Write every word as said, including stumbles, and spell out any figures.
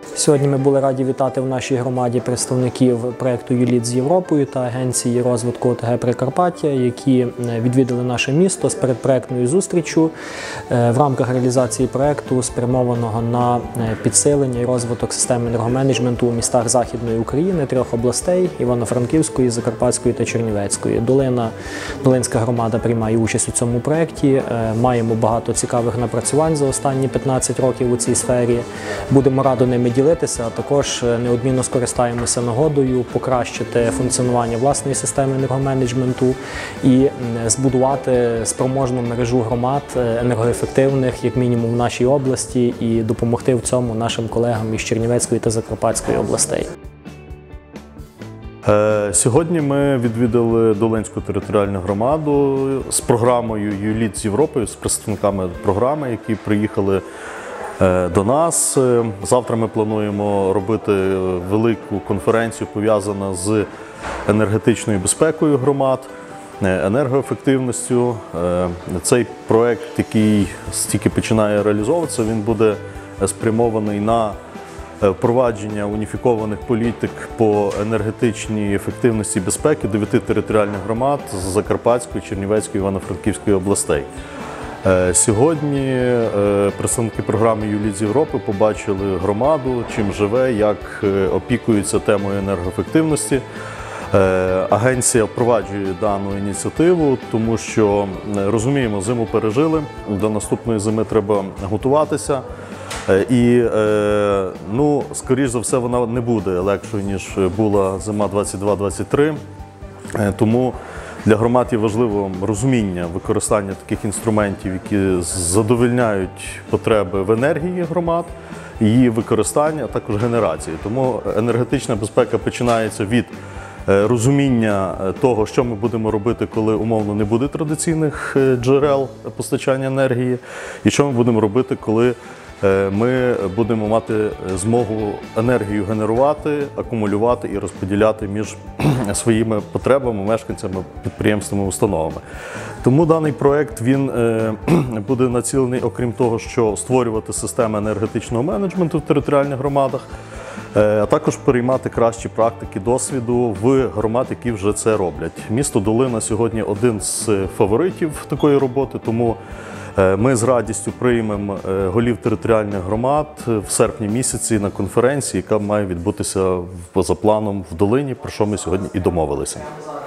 Сьогодні ми були раді вітати в нашій громаді представників проєкту «ЮЛІТ з Європою» та Агенції розвитку ОТГ Прикарпаття, які відвідали наше місто з передпроєктною зустріччю в рамках реалізації проєкту, спрямованого на підсилення і розвиток системи енергоменеджменту у містах Західної України, трьох областей – Івано-Франківської, Закарпатської та Чернівецької. Долина, Долинська громада приймає участь у цьому проєкті. Маємо багато цікавих напрацювань за останні п'ятнадцять років у цій сфері. Будемо радо ними ділитися, а також неодмінно скористаємося нагодою покращити функціонування власної системи енергоменеджменту і збудувати спроможну мережу громад енергоефективних, як мінімум в нашій області, і допомогти в цьому нашим колегам із Чернівецької та Закарпатської областей. Сьогодні ми відвідали Долинську територіальну громаду з програмою «ЮЛІТ з Європою», з представниками програми, які приїхали до нас. Завтра ми плануємо робити велику конференцію, пов'язану з енергетичною безпекою громад, енергоефективністю. Цей проєкт, який тільки починає реалізовуватися, він буде спрямований на впровадження уніфікованих політик по енергетичній ефективності і безпеки дев'яти територіальних громад з Закарпатської, Чернівецької, Івано-Франківської областей. Сьогодні представники програми «ЮЛІТ з Європи» побачили громаду, чим живе, як опікується темою енергоефективності. Агенція впроваджує дану ініціативу, тому що, розуміємо, зиму пережили, до наступної зими треба готуватися. І, ну, скоріш за все, вона не буде легшою, ніж була зима двадцять два двадцять три. Тому для громад є важливо розуміння використання таких інструментів, які задовольняють потреби в енергії громад, її використання, а також генерації. Тому енергетична безпека починається від розуміння того, що ми будемо робити, коли умовно не буде традиційних джерел постачання енергії, і що ми будемо робити, коли ми будемо мати змогу енергію генерувати, акумулювати і розподіляти між своїми потребами, мешканцями, підприємствами, установами. Тому даний проєкт, він буде націлений, окрім того, що створювати системи енергетичного менеджменту в територіальних громадах, а також переймати кращі практики досвіду в громад, які вже це роблять. Місто Долина сьогодні один з фаворитів такої роботи, тому ми з радістю приймемо голів територіальних громад в серпні місяці на конференції, яка має відбутися поза планом в Долині, про що ми сьогодні і домовилися.